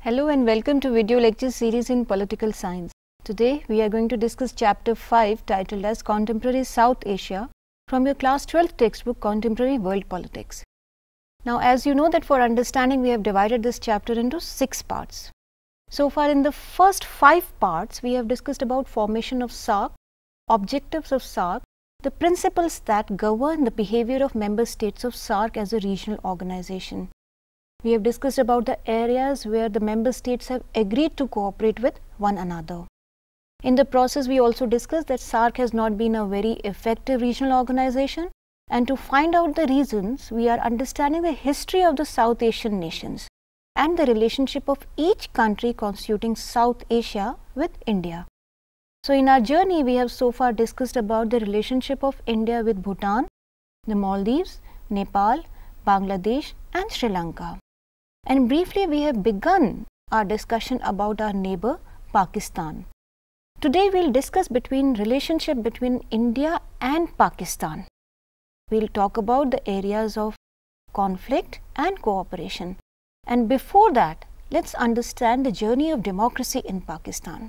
Hello and welcome to video lecture series in political science. Today we are going to discuss chapter 5 titled as Contemporary South Asia from your class 12th textbook Contemporary World Politics. Now as you know that for understanding we have divided this chapter into 6 parts. So far in the first 5 parts we have discussed about formation of SAARC, objectives of SAARC, the principles that govern the behavior of member states of SAARC as a regional organization. We have discussed about the areas where the member states have agreed to cooperate with one another. In the process, we also discussed that SAARC has not been a very effective regional organization, and to find out the reasons, we are understanding the history of the South Asian nations and the relationship of each country constituting South Asia with India. So in our journey, we have so far discussed about the relationship of India with Bhutan, the Maldives, Nepal, Bangladesh and Sri Lanka. And briefly, we have begun our discussion about our neighbor Pakistan. Today, we will discuss relationship between India and Pakistan. We will talk about the areas of conflict and cooperation. And before that, let's understand the journey of democracy in Pakistan.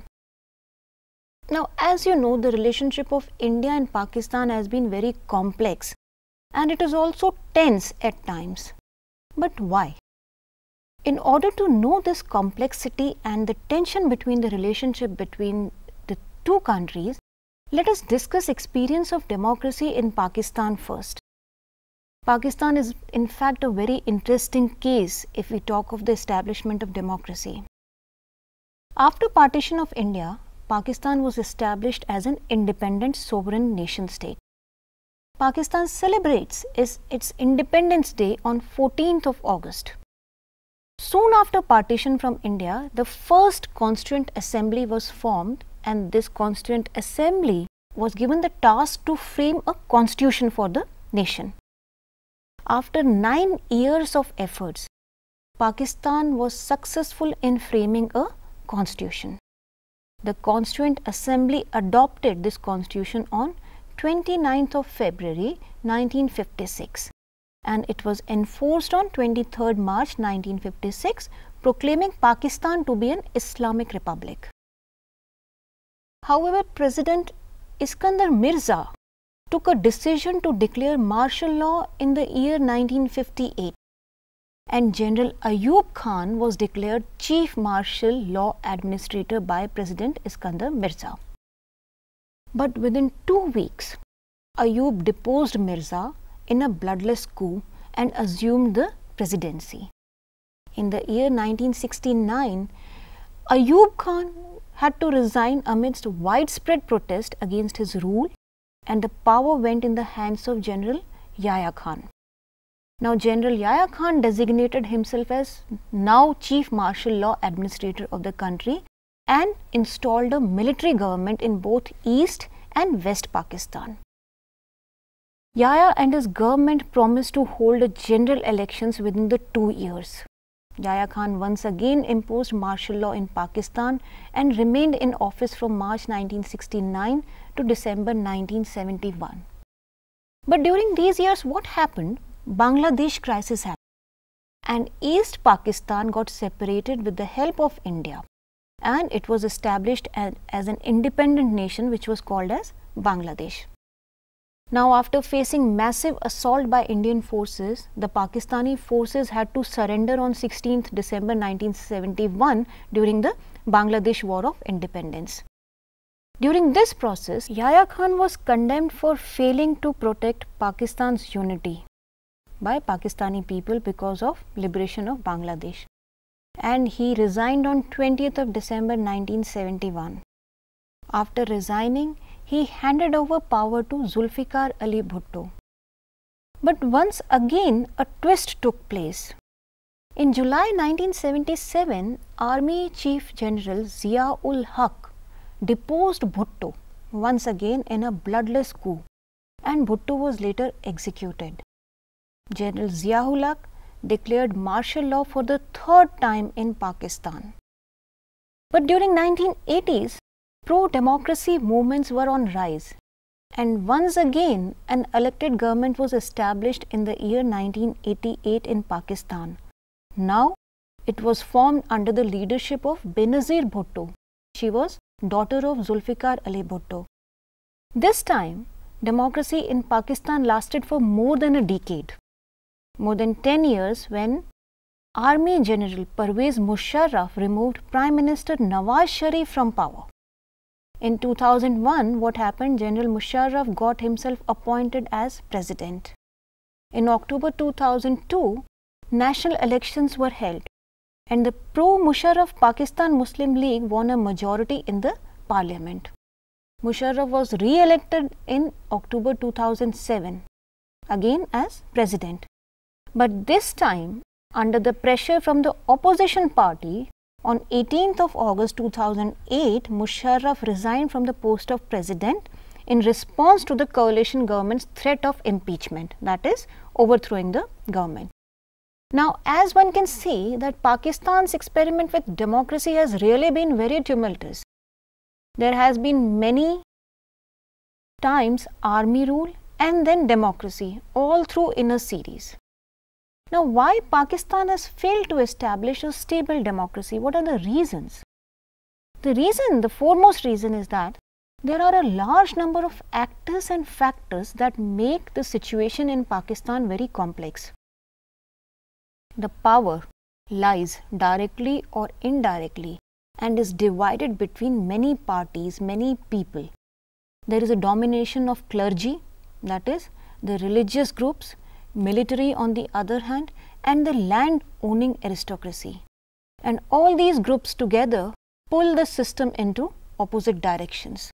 Now, as you know, the relationship of India and Pakistan has been very complex and it is also tense at times. But why? In order to know this complexity and the tension between the relationship between the two countries, let us discuss experience of democracy in Pakistan first. Pakistan is in fact a very interesting case if we talk of the establishment of democracy. After partition of India, Pakistan was established as an independent sovereign nation state. Pakistan celebrates its Independence Day on 14th of August. Soon after partition from India, the first Constituent Assembly was formed and this Constituent Assembly was given the task to frame a constitution for the nation. After 9 years of efforts, Pakistan was successful in framing a constitution. The Constituent Assembly adopted this constitution on 29th of February 1956. And it was enforced on 23rd March 1956, proclaiming Pakistan to be an Islamic republic. However, President Iskandar Mirza took a decision to declare martial law in the year 1958 and General Ayub Khan was declared Chief Martial Law Administrator by President Iskandar Mirza. But within 2 weeks, Ayub deposed Mirza in a bloodless coup and assumed the presidency. In the year 1969, Ayub Khan had to resign amidst widespread protest against his rule and the power went in the hands of General Yahya Khan. Now, General Yahya Khan designated himself as now Chief Martial Law Administrator of the country and installed a military government in both East and West Pakistan. Yahya and his government promised to hold a general elections within the 2 years. Yahya Khan once again imposed martial law in Pakistan and remained in office from March 1969 to December 1971. But during these years, what happened? Bangladesh crisis happened and East Pakistan got separated with the help of India and it was established as an independent nation which was called as Bangladesh. Now, after facing massive assault by Indian forces, the Pakistani forces had to surrender on 16th December 1971 during the Bangladesh War of Independence. During this process, Yahya Khan was condemned for failing to protect Pakistan's unity by Pakistani people because of liberation of Bangladesh. And he resigned on 20th of December 1971. After resigning, he handed over power to Zulfikar Ali Bhutto. But once again, a twist took place. In July 1977, Army Chief General Zia-ul-Haq deposed Bhutto once again in a bloodless coup and Bhutto was later executed. General Zia-ul-Haq declared martial law for the 3rd time in Pakistan. But during 1980s, pro-democracy movements were on rise and once again an elected government was established in the year 1988 in Pakistan. Now It was formed under the leadership of Benazir Bhutto. She was daughter of Zulfikar Ali Bhutto. This time, democracy in Pakistan lasted for more than a decade, more than 10 years, when Army General Pervez Musharraf removed Prime Minister Nawaz Sharif from power. In 2001, what happened? General Musharraf got himself appointed as president. In October 2002, national elections were held, and the pro-Musharraf Pakistan Muslim League won a majority in the parliament. Musharraf was re-elected in October 2007, again as president. But this time, under the pressure from the opposition party, on 18th of August 2008, Musharraf resigned from the post of president in response to the coalition government's threat of impeachment, that is, overthrowing the government. Now, as one can see that Pakistan's experiment with democracy has really been very tumultuous. There has been many times army rule and then democracy, all through in a series. Now, why Pakistan has failed to establish a stable democracy? What are the reasons? The foremost reason is that there are a large number of actors and factors that make the situation in Pakistan very complex. The power lies directly or indirectly and is divided between many parties, many people. There is a domination of clergy, that is, the religious groups, military on the other hand, and the land-owning aristocracy. And all these groups together pull the system into opposite directions.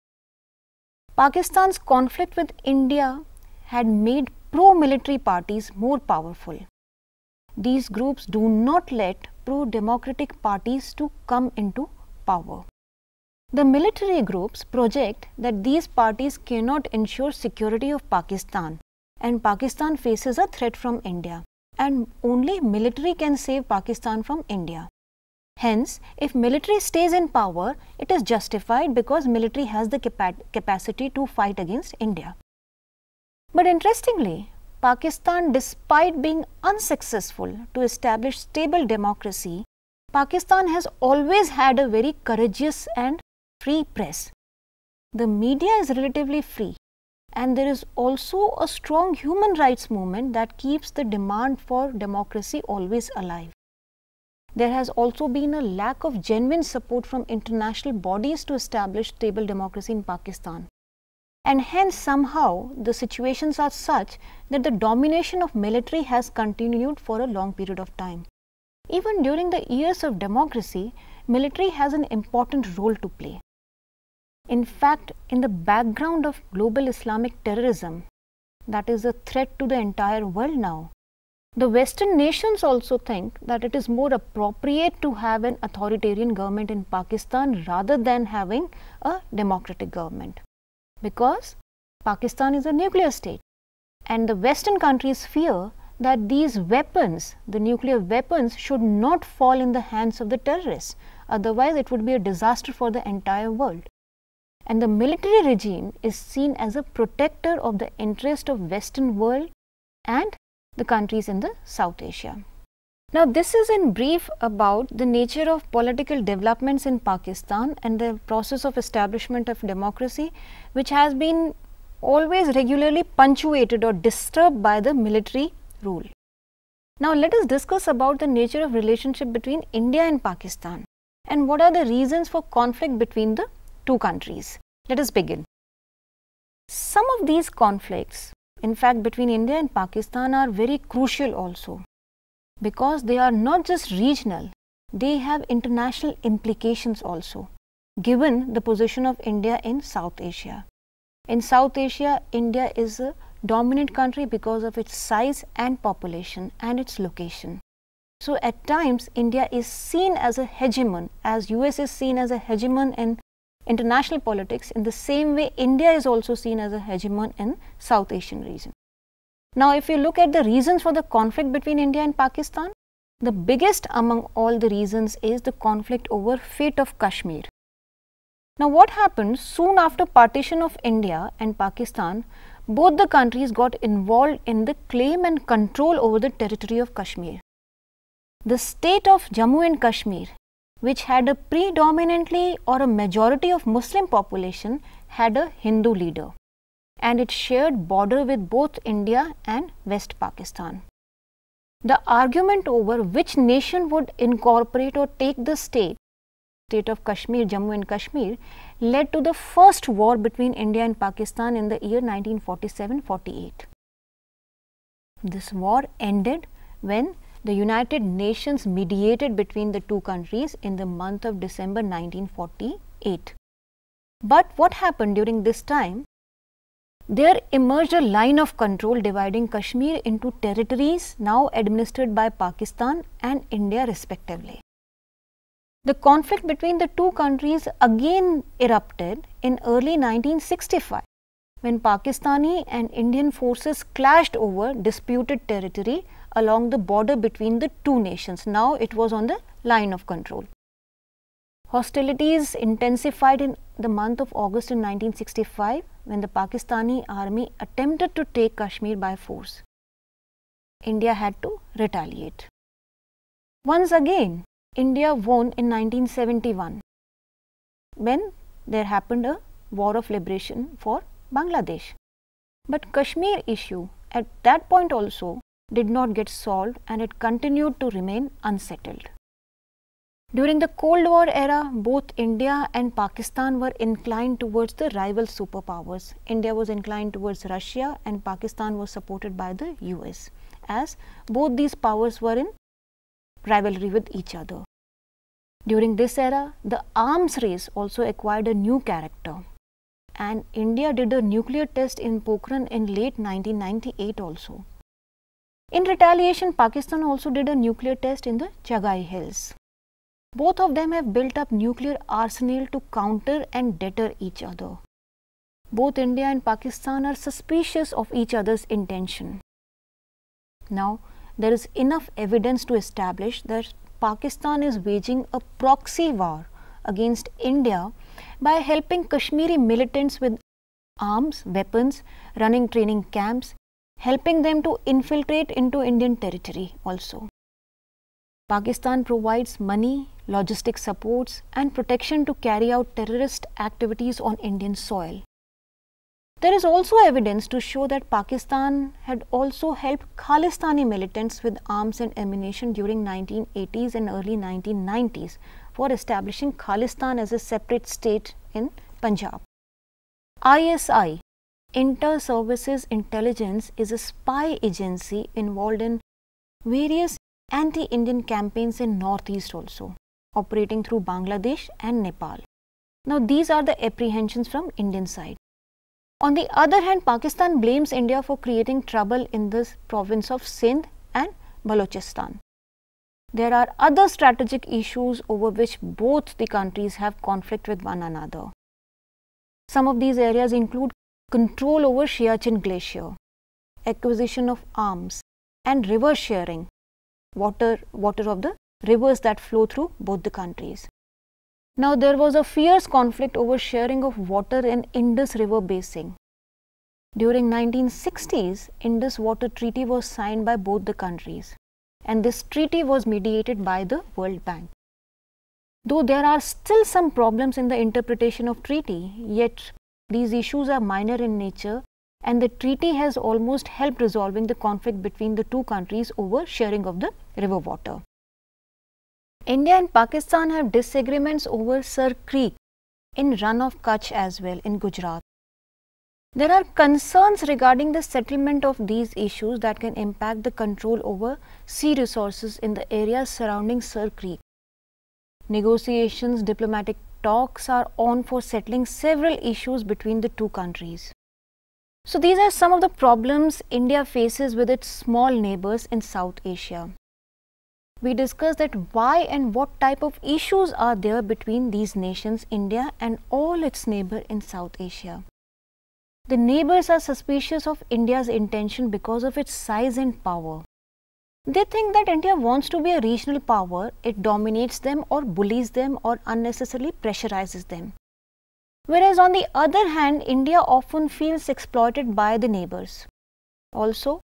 Pakistan's conflict with India had made pro-military parties more powerful. These groups do not let pro-democratic parties to come into power. The military groups project that these parties cannot ensure security of Pakistan, and Pakistan faces a threat from India, and only military can save Pakistan from India. Hence, if military stays in power, it is justified because military has the capacity to fight against India. But interestingly, Pakistan, despite being unsuccessful to establish stable democracy, Pakistan has always had a very courageous and free press. The media is relatively free, and there is also a strong human rights movement that keeps the demand for democracy always alive. There has also been a lack of genuine support from international bodies to establish stable democracy in Pakistan. And hence somehow the situations are such that the domination of military has continued for a long period of time. Even during the years of democracy, military has an important role to play. In fact, in the background of global Islamic terrorism, that is a threat to the entire world now, the Western nations also think that it is more appropriate to have an authoritarian government in Pakistan rather than having a democratic government. Because Pakistan is a nuclear state, and the Western countries fear that these weapons, the nuclear weapons, should not fall in the hands of the terrorists. Otherwise, it would be a disaster for the entire world. And the military regime is seen as a protector of the interest of Western world and the countries in the South Asia. Now, this is in brief about the nature of political developments in Pakistan and the process of establishment of democracy, which has been always regularly punctuated or disturbed by the military rule. Now, let us discuss about the nature of relationship between India and Pakistan and what are the reasons for conflict between the two countries. Let us begin. Some of these conflicts, in fact, between India and Pakistan are very crucial also, because they are not just regional, they have international implications also, given the position of India in South Asia. In South Asia, India is a dominant country because of its size and population and its location. So at times, India is seen as a hegemon, as US is seen as a hegemon in international politics. In the same way, India is also seen as a hegemon in South Asian region. Now, if you look at the reasons for the conflict between India and Pakistan, the biggest among all the reasons is the conflict over fate of Kashmir. Now, what happened soon after partition of India and Pakistan, both the countries got involved in the claim and control over the territory of Kashmir. The state of Jammu and Kashmir, which had a predominantly or a majority of Muslim population, had a Hindu leader, and it shared border with both India and West Pakistan. The argument over which nation would incorporate or take the state of Kashmir, Jammu and Kashmir, led to the first war between India and Pakistan in the year 1947-48. This war ended when the United Nations mediated between the two countries in the month of December 1948. But what happened during this time? There emerged a line of control dividing Kashmir into territories now administered by Pakistan and India respectively. The conflict between the two countries again erupted in early 1965 when Pakistani and Indian forces clashed over disputed territory along the border between the two nations. Now it was on the line of control. Hostilities intensified in the month of August in 1965 when the Pakistani army attempted to take Kashmir by force. India had to retaliate. Once again, India won in 1971 when there happened a war of liberation for Bangladesh. But Kashmir issue at that point also did not get solved and it continued to remain unsettled. During the Cold War era, both India and Pakistan were inclined towards the rival superpowers. India was inclined towards Russia and Pakistan was supported by the US, as both these powers were in rivalry with each other. During this era, the arms race also acquired a new character, and India did a nuclear test in Pokhran in late 1998 also. In retaliation, Pakistan also did a nuclear test in the Chagai Hills. Both of them have built up nuclear arsenal to counter and deter each other. Both India and Pakistan are suspicious of each other's intention. Now, there is enough evidence to establish that Pakistan is waging a proxy war against India by helping Kashmiri militants with arms, weapons, running training camps, helping them to infiltrate into Indian territory also. Pakistan provides money, logistic supports and protection to carry out terrorist activities on Indian soil. There is also evidence to show that Pakistan had also helped Khalistani militants with arms and ammunition during 1980s and early 1990s for establishing Khalistan as a separate state in Punjab. ISI, Inter-Services Intelligence, is a spy agency involved in various anti-Indian campaigns in Northeast also, operating through Bangladesh and Nepal. Now these are the apprehensions from Indian side. On the other hand, Pakistan blames India for creating trouble in this province of Sindh and Balochistan. There are other strategic issues over which both the countries have conflict with one another. Some of these areas include control over Siachen Glacier, acquisition of arms and river sharing, water of the rivers that flow through both the countries. Now there was a fierce conflict over sharing of water in Indus River basin. During 1960s, Indus Water Treaty was signed by both the countries, and this treaty was mediated by the World Bank. Though there are still some problems in the interpretation of treaty, yet these issues are minor in nature and the treaty has almost helped resolving the conflict between the two countries over sharing of the river water. India and Pakistan have disagreements over Sir Creek in Run of Kutch as well in Gujarat. There are concerns regarding the settlement of these issues that can impact the control over sea resources in the areas surrounding Sir Creek. Negotiations, diplomatic talks are on for settling several issues between the two countries. So these are some of the problems India faces with its small neighbors in South Asia. We discussed that why and what type of issues are there between these nations, India and all its neighbors in South Asia. The neighbors are suspicious of India's intention because of its size and power. They think that India wants to be a regional power, it dominates them or bullies them or unnecessarily pressurizes them. Whereas on the other hand, India often feels exploited by the neighbors. Also,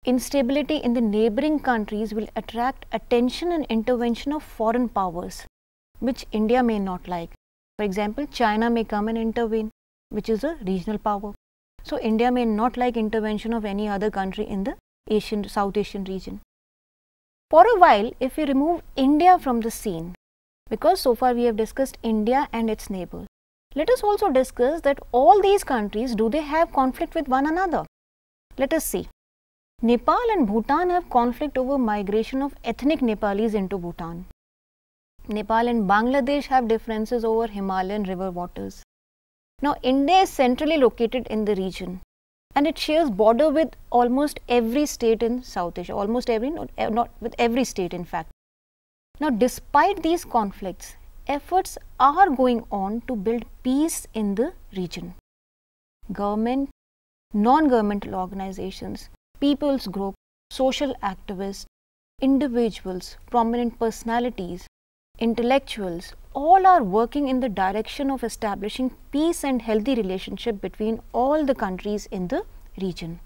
Instability in the neighboring countries will attract attention and intervention of foreign powers, which India may not like. For example, China may come and intervene, which is a regional power. So India may not like intervention of any other country in the South Asian region. For a while, if we remove India from the scene, because so far we have discussed India and its neighbors, let us also discuss that all these countries, do they have conflict with one another? Let us see. Nepal and Bhutan have conflict over migration of ethnic Nepalis into Bhutan. Nepal and Bangladesh have differences over Himalayan river waters. Now, India is centrally located in the region and it shares border with almost every state in South Asia, not with every state in fact. Now, despite these conflicts, efforts are going on to build peace in the region. Government, non-governmental organizations, people's groups, social activists, individuals, prominent personalities, intellectuals, all are working in the direction of establishing peace and healthy relationship between all the countries in the region.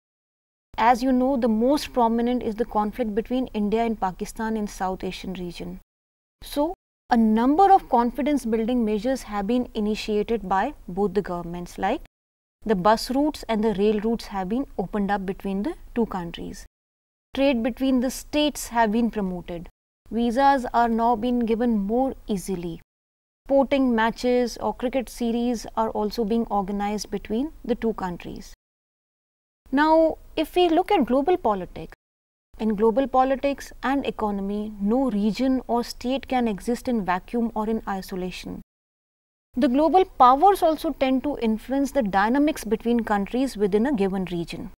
As you know, the most prominent is the conflict between India and Pakistan in South Asian region. So, a number of confidence building measures have been initiated by both the governments, like the bus routes and the rail routes have been opened up between the two countries. Trade between the states have been promoted. Visas are now being given more easily. Sporting matches or cricket series are also being organized between the two countries. Now, if we look at global politics, in global politics and economy, no region or state can exist in vacuum or in isolation. The global powers also tend to influence the dynamics between countries within a given region.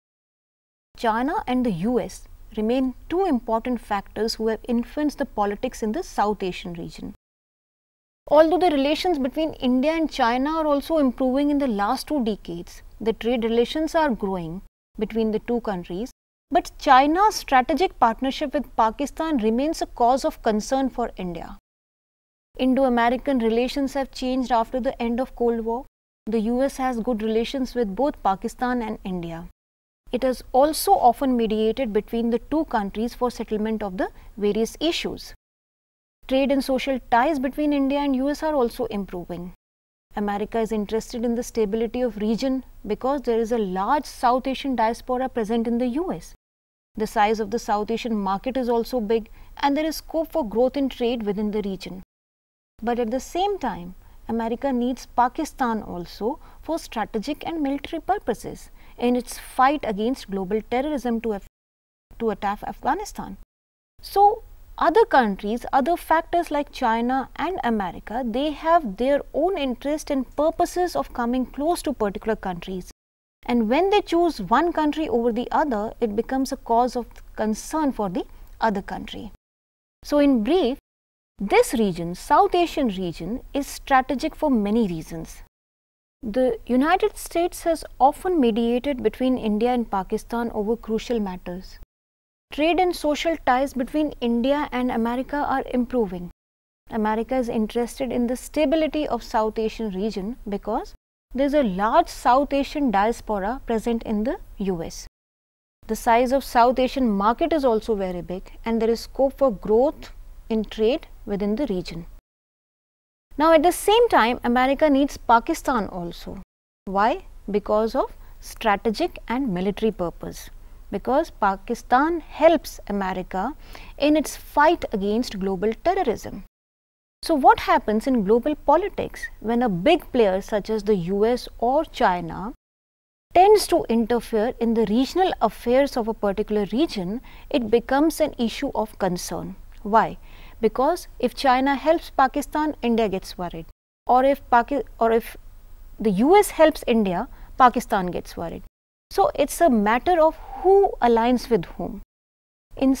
China and the US remain two important factors who have influenced the politics in the South Asian region. Although the relations between India and China are also improving in the last 2 decades, the trade relations are growing between the two countries, but China's strategic partnership with Pakistan remains a cause of concern for India. Indo-American relations have changed after the end of Cold War. The US has good relations with both Pakistan and India. It has also often mediated between the two countries for settlement of the various issues. Trade and social ties between India and US are also improving. America is interested in the stability of region because there is a large South Asian diaspora present in the US. The size of the South Asian market is also big and there is scope for growth in trade within the region. But at the same time, America needs Pakistan also for strategic and military purposes in its fight against global terrorism to attack Afghanistan. So, other countries, other factors like China and America, they have their own interest and purposes of coming close to particular countries. And when they choose one country over the other, it becomes a cause of concern for the other country. So, in brief, this region, South Asian region, is strategic for many reasons. The United States has often mediated between India and Pakistan over crucial matters. Trade and social ties between India and America are improving. America is interested in the stability of South Asian region because there is a large South Asian diaspora present in the US. The size of South Asian market is also very big and there is scope for growth in trade within the region. Now, at the same time, America needs Pakistan also. Why? Because of strategic and military purpose. Because Pakistan helps America in its fight against global terrorism. So, what happens in global politics when a big player such as the US or China tends to interfere in the regional affairs of a particular region? It becomes an issue of concern. Why? Because if China helps Pakistan, India gets worried. Or if the US helps India, Pakistan gets worried. So, it's a matter of who aligns with whom. In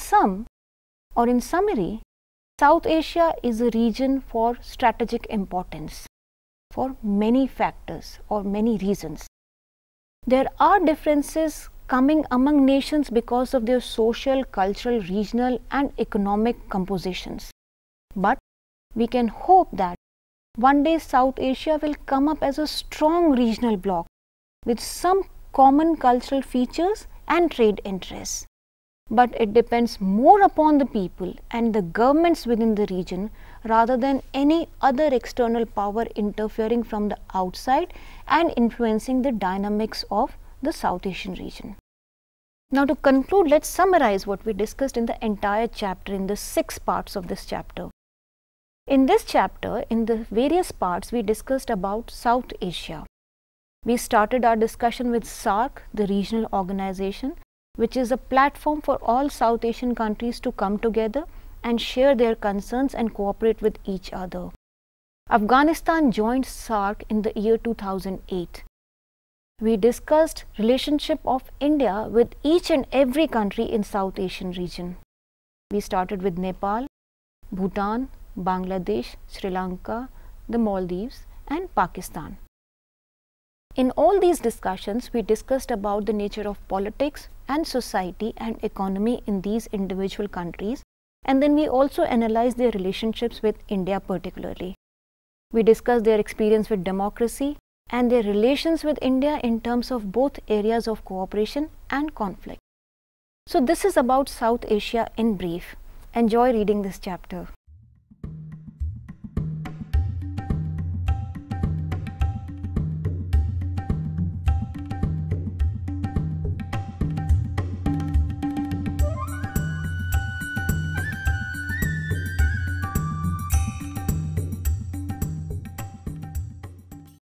summary, South Asia is a region for strategic importance for many factors or many reasons. There are differences coming among nations because of their social, cultural, regional and economic compositions. But we can hope that one day South Asia will come up as a strong regional bloc with some common cultural features and trade interests. But it depends more upon the people and the governments within the region rather than any other external power interfering from the outside and influencing the dynamics of the South Asian region. Now, to conclude, let's summarize what we discussed in the entire chapter in the 6 parts of this chapter. In this chapter, in the various parts, we discussed about South Asia. We started our discussion with SAARC, the regional organization, which is a platform for all South Asian countries to come together and share their concerns and cooperate with each other. Afghanistan joined SAARC in the year 2008. We discussed relationship of India with each and every country in South Asian region. We started with Nepal, Bhutan, Bangladesh, Sri Lanka, the Maldives and Pakistan. In all these discussions, we discussed about the nature of politics and society and economy in these individual countries, and then we also analyzed their relationships with India particularly. We discussed their experience with democracy and their relations with India in terms of both areas of cooperation and conflict. So this is about South Asia in brief. Enjoy reading this chapter.